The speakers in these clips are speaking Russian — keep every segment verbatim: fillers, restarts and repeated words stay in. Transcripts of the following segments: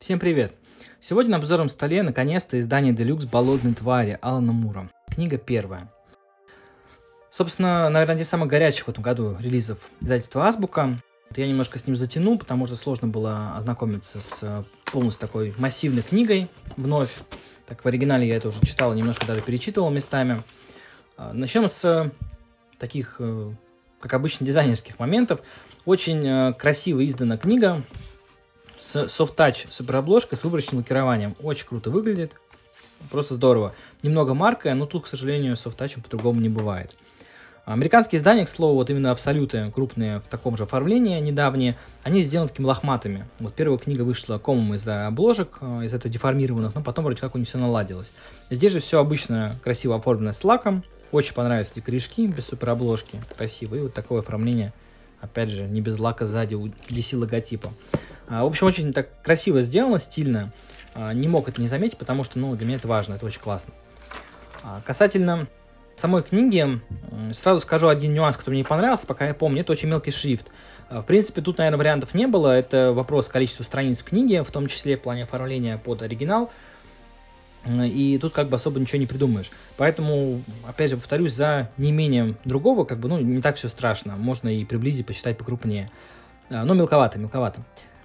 Всем привет! Сегодня на обзорном столе наконец-то издание Deluxe «Болотные твари» Алана Мура. Книга первая. Собственно, наверное, один из самых горячих в этом году релизов издательства Азбука. Я немножко с ним затянул, потому что сложно было ознакомиться с полностью такой массивной книгой вновь. Так, в оригинале я это уже читал, немножко даже перечитывал местами. Начнем с таких, как обычно, дизайнерских моментов. Очень красиво издана книга с Soft Touch суперобложкой с выборочным лакированием. Очень круто выглядит, просто здорово. Немного марка, но тут, к сожалению, Soft Touch по-другому не бывает. Американские издания, к слову, вот именно абсолюты крупные в таком же оформлении, недавние, они сделаны такими лохматыми. Вот первая книга вышла комом из-за обложек, из этого деформированных, но потом вроде как у них все наладилось. Здесь же все обычно красиво оформлено с лаком. Очень понравились эти корешки без суперобложки, красиво. И вот такое оформление, опять же, не без лака сзади у ди си логотипа. В общем, очень так красиво сделано, стильно. Не мог это не заметить, потому что, ну, для меня это важно, это очень классно. Касательно самой книги, сразу скажу один нюанс, который мне не понравился, пока я помню, это очень мелкий шрифт. В принципе, тут, наверное, вариантов не было, это вопрос количества страниц в книге, в том числе в плане оформления под оригинал. И тут как бы особо ничего не придумаешь. Поэтому, опять же, повторюсь, за неимением другого, как бы, ну, не так все страшно. Можно и приблизить, почитать покрупнее. Но мелковато, мелковато.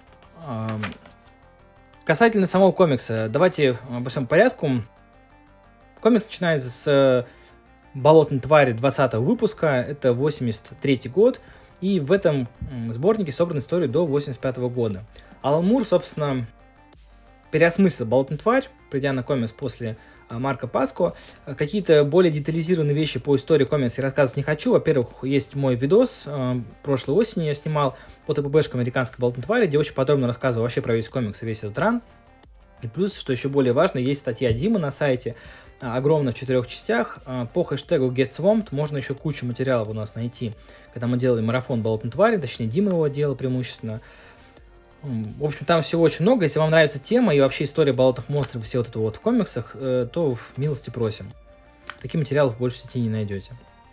Касательно самого комикса, давайте по всему порядку. Комикс начинается с «Болотной твари» двадцатого выпуска, это восемьдесят третий год, и в этом сборнике собраны истории до восемьдесят пятого года. Алан Мур, собственно, переосмыслил «Болотную тварь», придя на комикс после Марка Паско. Какие-то более детализированные вещи по истории комикса я рассказывать не хочу. Во-первых, есть мой видос, э, прошлой осенью я снимал по ТПБшке американской «Болотной твари», где очень подробно рассказывал вообще про весь комикс и весь этот ран. И плюс, что еще более важно, есть статья Димы на сайте, огромная в четырех частях. По хэштегу GetSwamped можно еще кучу материалов у нас найти, когда мы делали марафон «Болотной твари», точнее, Дима его делал преимущественно. В общем, там всего очень много. Если вам нравится тема и вообще история болотных монстров, все вот это вот в комиксах, то в милости просим. Таких материалов больше в сети не найдете.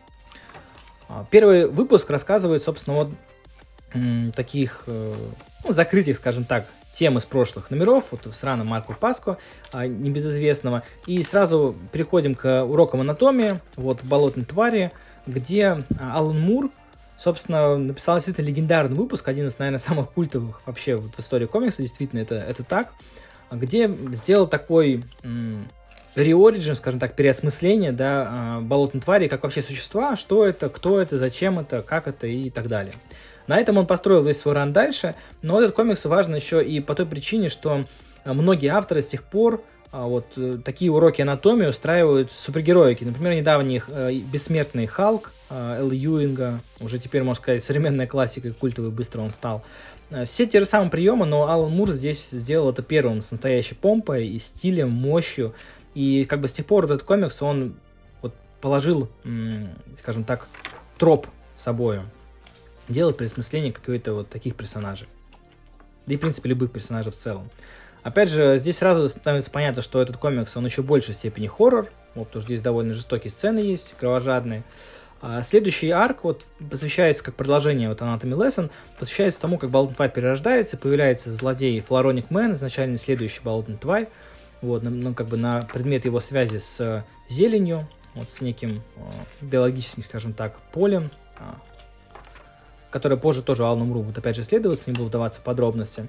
Первый выпуск рассказывает, собственно, вот таких, ну, закрытых, скажем так, тем из прошлых номеров, вот с раном Марка Паско, небезызвестного. И сразу переходим к урокам анатомии, вот в «Болотной твари», где Алан Мур, собственно, написал действительно легендарный выпуск, один из, наверное, самых культовых вообще вот в истории комикса, действительно, это, это так, где сделал такой реоригин, скажем так, переосмысление, да, болотной твари как вообще существа, что это, кто это, зачем это, как это и так далее. На этом он построил весь свой ран дальше, но этот комикс важен еще и по той причине, что многие авторы с тех пор вот такие уроки анатомии устраивают супергероики. Например, недавний бессмертный Халк Эл Юинга, уже теперь, можно сказать, современная классика, культовый, быстро он стал. Все те же самые приемы, но Алан Мур здесь сделал это первым с настоящей помпой и стилем, мощью. И как бы с тех пор этот комикс, он вот положил, скажем так, троп собою. Делать переосмысление каких-то вот таких персонажей. Да и, в принципе, любых персонажей в целом. Опять же, здесь сразу становится понятно, что этот комикс, он еще в большей степени хоррор. Вот, потому что здесь довольно жестокие сцены есть, кровожадные. А следующий арк вот посвящается, как продолжение вот Anatomy Lesson, посвящается тому, как болотная тварь перерождается, появляется злодей Флороник Мэн, изначально следующий болотная тварь. Вот, ну, как бы на предмет его связи с зеленью, вот, с неким э, биологическим, скажем так, полем, э, которое позже тоже Алану Муру будет опять же исследоваться, не буду вдаваться в подробности.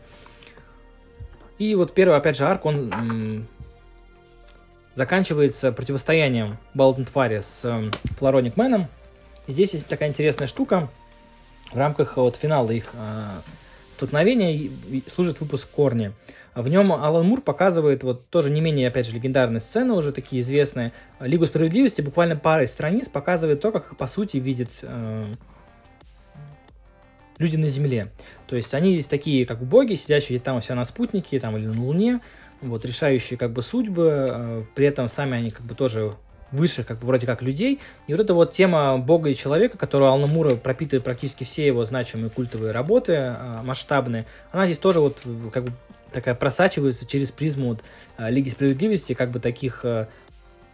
И вот первый, опять же, арк, он м, заканчивается противостоянием болотной твари с э, Флороник Мэном. И здесь есть такая интересная штука. В рамках вот финала их э, столкновения служит выпуск «Корни». В нем Алан Мур показывает вот тоже не менее, опять же, легендарные сцены, уже такие известные. Лигу справедливости буквально парой страниц показывает то, как, по сути, видит э, люди на Земле. То есть они здесь такие, как боги, сидящие там у себя на спутнике там, или на Луне, вот, решающие как бы судьбы, э, при этом сами они как бы тоже выше, как бы вроде как людей. И вот эта вот тема бога и человека, которую Алана Мура пропитывает практически все его значимые культовые работы, э, масштабные, она здесь тоже вот как бы такая просачивается через призму вот, э, Лиги Справедливости, как бы таких э,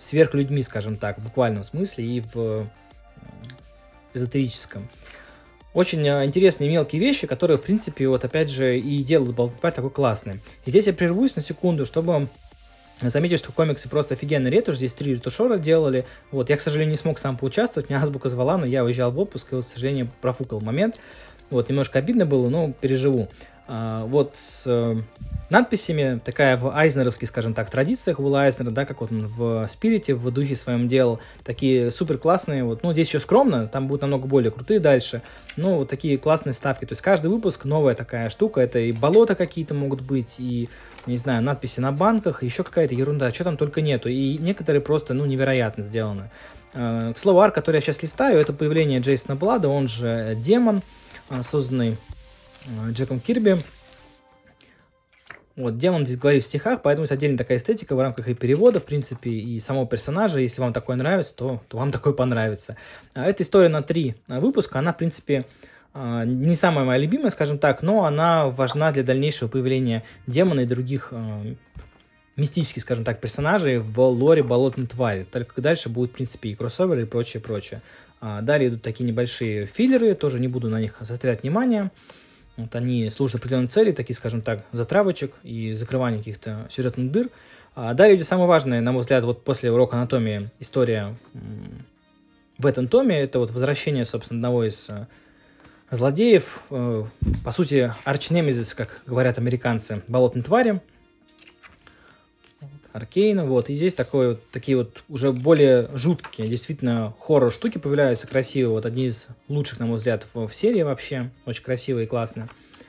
сверхлюдьми, скажем так, в буквальном смысле и в э, эзотерическом. Очень э, интересные мелкие вещи, которые, в принципе, вот опять же и делают Болотную тварь такой классный. И здесь я прервусь на секунду, чтобы заметить, что комиксы просто офигенный ретушь. Здесь три ретушера делали. Вот, я, к сожалению, не смог сам поучаствовать, меня Азбука звала, но я уезжал в отпуск и, вот, к сожалению, профукал момент. Вот, немножко обидно было, но переживу. А, вот с э, надписями, такая в айзнеровских, скажем так, традициях Уилла Айзнера, да, как вот он в Спирите, в духе своем делал, такие супер классные, вот, ну, здесь еще скромно, там будут намного более крутые дальше, но вот такие классные вставки, то есть каждый выпуск новая такая штука, это и болота какие-то могут быть, и, не знаю, надписи на банках, еще какая-то ерунда, что там только нету, и некоторые просто, ну, невероятно сделаны. К слову, арк, который я сейчас листаю, это появление Джейсона Блада, он же Демон, созданный Джеком Кирби. Вот, Демон здесь говорит в стихах, поэтому есть отдельная такая эстетика в рамках и перевода, в принципе, и самого персонажа. Если вам такое нравится, то, то вам такое понравится. А эта история на три выпуска, она, в принципе, не самая моя любимая, скажем так, но она важна для дальнейшего появления демона и других мистических, скажем так, персонажей в лоре Болотной твари. Только дальше будет, в принципе, и кроссоверы, и прочее, прочее. Далее идут такие небольшие филлеры, тоже не буду на них заострять внимание. Вот они служат определенной цели, такие, скажем так, затравочек и закрывания каких-то сюжетных дыр. А далее идет самое важное, на мой взгляд, вот после урока анатомии история в этом томе. Это вот возвращение, собственно, одного из злодеев, по сути, арчнемезис, как говорят американцы, Болотной твари. Аркейна, вот, и здесь такой, вот, такие вот уже более жуткие, действительно, хоррор-штуки появляются, красивые, вот, одни из лучших, на мой взгляд, в, в серии вообще, очень красивые и классные.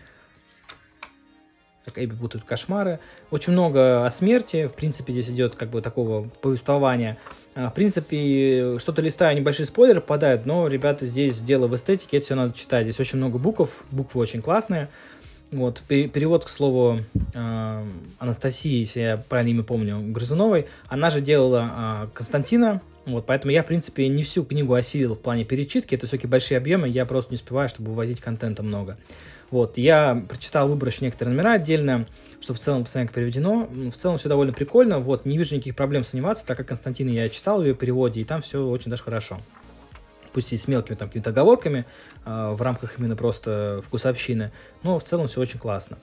Так, Эбби путают кошмары. Очень много о смерти, в принципе, здесь идет, как бы, такого повествования. В принципе, что-то листаю, небольшие спойлеры попадают, но, ребята, здесь дело в эстетике, это все надо читать, здесь очень много букв, буквы очень классные. Вот, перевод, к слову, э, Анастасии, если я правильно имя помню, Грызуновой, она же делала э, Константина, вот, поэтому я, в принципе, не всю книгу осилил в плане перечитки, это все-таки большие объемы, я просто не успеваю, чтобы вывозить контента много. Вот, я прочитал выборочно некоторые номера отдельно, чтобы в целом посмотреть, как переведено, в целом все довольно прикольно, вот, не вижу никаких проблем сомневаться, так как Константина я читал в ее переводе, и там все очень даже хорошо. Пусть и с мелкими там какими-то оговорками, э, в рамках именно просто вкусовщины, но в целом все очень классно.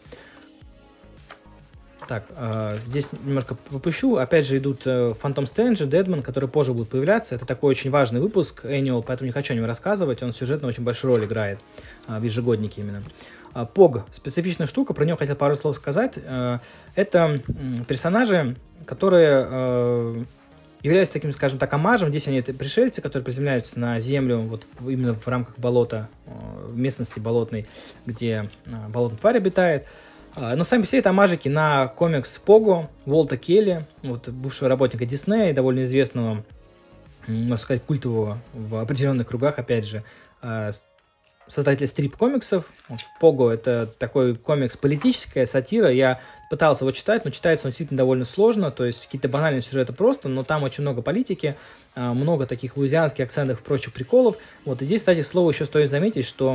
Так, э, здесь немножко попущу, опять же идут э, Phantom Stranger, Deadman, которые позже будут появляться, это такой очень важный выпуск, Annual, поэтому не хочу о нем рассказывать, он сюжетно очень большую роль играет э, в ежегоднике именно. Пог, специфичная штука, про него хотел пару слов сказать, э, это э, персонажи, которые... Э, являются таким, скажем так, омажем. Здесь они это пришельцы, которые приземляются на землю вот именно в рамках болота, в местности болотной, где болотная тварь обитает. Но сами все это омажики на комикс Пого Уолта Келли, вот, бывшего работника Диснея, довольно известного, можно сказать, культового в определенных кругах, опять же, создатель стрип-комиксов. Пого — это такой комикс, политическая сатира. Я пытался его читать, но читается он действительно довольно сложно. То есть какие-то банальные сюжеты просто, но там очень много политики, много таких луизианских акцентов и прочих приколов. Вот и здесь, кстати, к слову, еще стоит заметить, что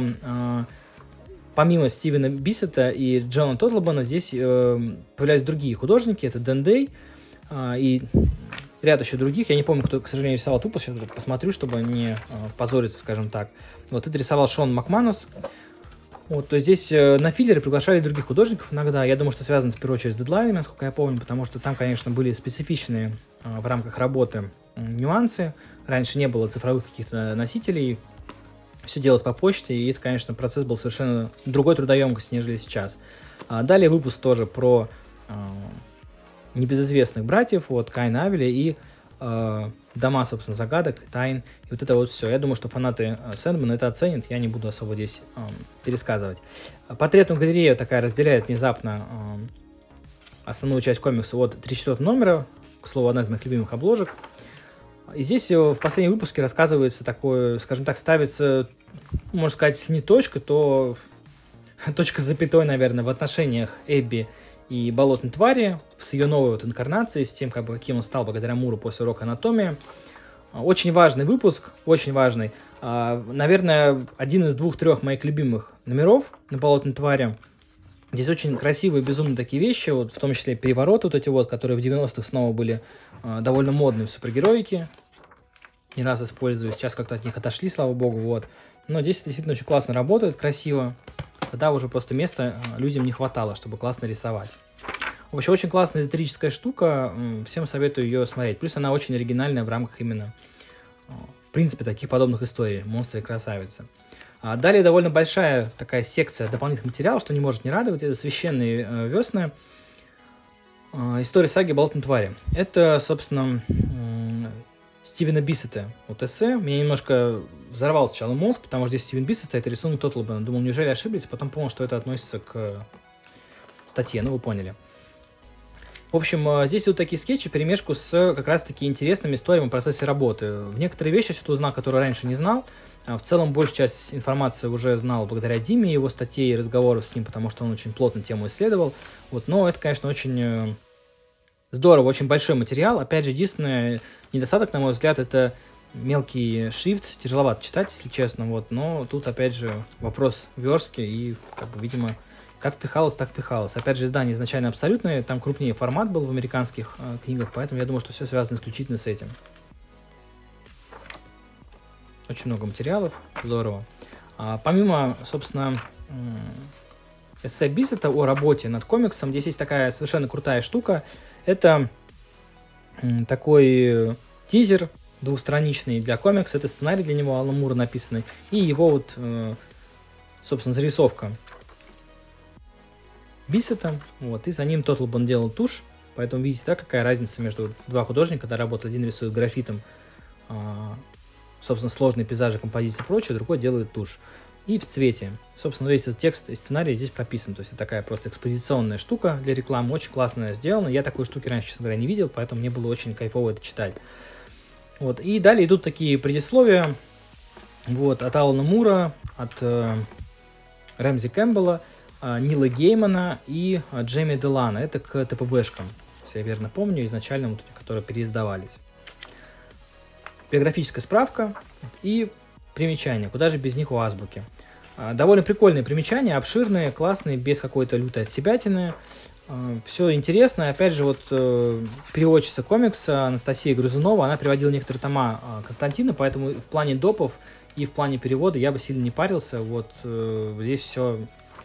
помимо Стивена Биссета и Джона Тотлбана здесь появляются другие художники. Это Дэн Дэй и ряд еще других. Я не помню, кто, к сожалению, рисовал этот выпуск. Сейчас посмотрю, чтобы не э, позориться, скажем так. Вот это рисовал Шон Макманус. Вот, то есть здесь э, на филлеры приглашали других художников иногда. Я думаю, что связано в первую очередь с дедлайнами, насколько я помню, потому что там, конечно, были специфичные э, в рамках работы э, нюансы. Раньше не было цифровых каких-то носителей. Все делалось по почте, и это, конечно, процесс был совершенно другой трудоемкости, нежели сейчас. А далее выпуск тоже про... Э, небезызвестных братьев, вот, Каина Авеля и э, дома, собственно, загадок, тайн, и вот это вот все. Я думаю, что фанаты э, Сэндмана это оценят, я не буду особо здесь э, пересказывать. Портретную галерею такая разделяет внезапно э, основную часть комикса от тридцать четвёртого номера, к слову, одна из моих любимых обложек. И здесь э, в последнем выпуске рассказывается такое, скажем так, ставится, можно сказать, не точка, то точка с запятой, наверное, в отношениях Эбби и Болотной твари с ее новой вот инкарнацией, с тем, как бы, каким он стал благодаря Муру после урока анатомии. Очень важный выпуск, очень важный. Наверное, один из двух-трех моих любимых номеров на Болотной твари. Здесь очень красивые, безумные такие вещи, вот, в том числе перевороты вот эти вот, которые в девяностых снова были довольно модные в супергероике. Не раз использую, сейчас как-то от них отошли, слава богу, вот. Но здесь действительно очень классно работает, красиво. Тогда уже просто места людям не хватало, чтобы классно рисовать. В общем, очень классная эзотерическая штука, всем советую ее смотреть. Плюс она очень оригинальная в рамках именно, в принципе, таких подобных историй «Монстры и красавицы». А далее довольно большая такая секция дополнительных материалов, что не может не радовать. Это «Священные э, весны». Э, история саги «Болотной твари». Это, собственно, э, Стивена Биссета. Вот эссе. Меня немножко взорвал сначала мозг, потому что здесь Стивен Биссет стоит, и рисунок Тотлбена. Думал, неужели ошиблись? Потом понял, что это относится к статье. Ну, вы поняли. В общем, здесь вот такие скетчи, перемешку с как раз-таки интересными историями в процессе работы. В некоторые вещи я узнал, которые раньше не знал. В целом, большую часть информации уже знал благодаря Диме, его статей и разговоров с ним, потому что он очень плотно тему исследовал. Вот, но это, конечно, очень здорово, очень большой материал. Опять же, единственный недостаток, на мой взгляд, это мелкий шрифт. Тяжеловато читать, если честно. Вот, но тут, опять же, вопрос верстки и, как бы, видимо... Как впихалось, так впихалось. Опять же, издание изначально абсолютное, там крупнее формат был в американских э, книгах, поэтому я думаю, что все связано исключительно с этим. Очень много материалов, здорово. А, помимо, собственно, эссе Биссета о работе над комиксом, здесь есть такая совершенно крутая штука. Это м, такой тизер двухстраничный для комикса, это сценарий для него, Алана Мура написанный, и его вот, э, собственно, зарисовка Биссета, вот, и за ним Тотлбен делал тушь, поэтому видите, да, какая разница между два художника, когда работает, один рисует графитом, а, собственно, сложные пейзажи, композиции и прочее, другой делает тушь. И в цвете. Собственно, весь этот текст и сценарий здесь прописан, то есть это такая просто экспозиционная штука для рекламы, очень классно сделана, я такой штуки раньше, честно говоря, не видел, поэтому мне было очень кайфово это читать. Вот, и далее идут такие предисловия, вот, от Алана Мура, от э, Рэмзи Кэмпбелла, Нила Геймана и Джейми Делана. Это к ТПБшкам, если я верно помню, изначально, вот, которые переиздавались. Биографическая справка и примечания. Куда же без них у азбуки. Довольно прикольные примечания, обширные, классные, без какой-то лютой отсебятины. Все интересно. Опять же, вот переводчица комикса Анастасия Грызунова, она переводила некоторые тома Константина, поэтому в плане допов и в плане перевода я бы сильно не парился. Вот здесь все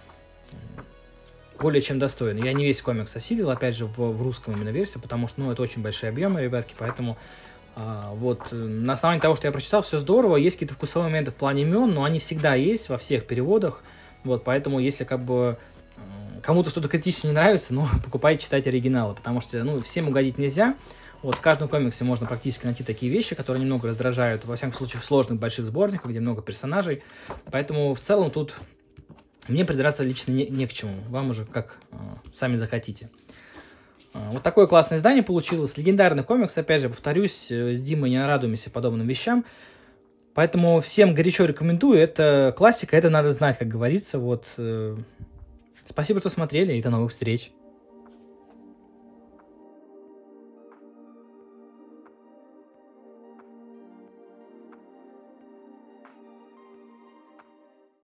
более чем достойно. Я не весь комикс осилил, опять же, в, в русском именно версии, потому что, ну, это очень большие объемы, ребятки, поэтому а, вот на основании того, что я прочитал, все здорово. Есть какие-то вкусовые моменты в плане имен, но они всегда есть во всех переводах, вот, поэтому если как бы кому-то что-то критически не нравится, ну, покупайте, читайте оригиналы, потому что, ну, всем угодить нельзя. Вот в каждом комиксе можно практически найти такие вещи, которые немного раздражают, во всяком случае, в сложных больших сборниках, где много персонажей, поэтому в целом тут мне придраться лично не, не к чему, вам уже как э, сами захотите. Э, вот такое классное издание получилось, легендарный комикс, опять же, повторюсь, э, с Димой не нарадуемся подобным вещам, поэтому всем горячо рекомендую, это классика, это надо знать, как говорится, вот. Э, спасибо, что смотрели, и до новых встреч.